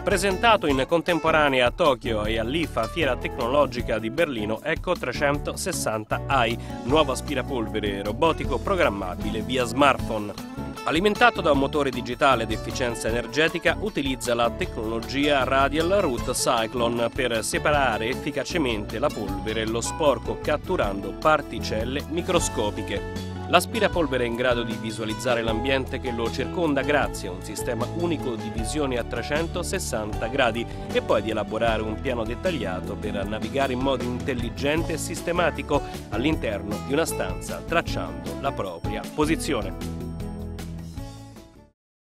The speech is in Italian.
Presentato in contemporanea a Tokyo e all'IFA, Fiera Tecnologica di Berlino, Echo 360 AI, nuovo aspirapolvere robotico programmabile via smartphone. Alimentato da un motore digitale ad efficienza energetica, utilizza la tecnologia Radial Root Cyclone per separare efficacemente la polvere e lo sporco catturando particelle microscopiche. L'aspirapolvere è in grado di visualizzare l'ambiente che lo circonda grazie a un sistema unico di visione a 360 gradi e poi di elaborare un piano dettagliato per navigare in modo intelligente e sistematico all'interno di una stanza tracciando la propria posizione.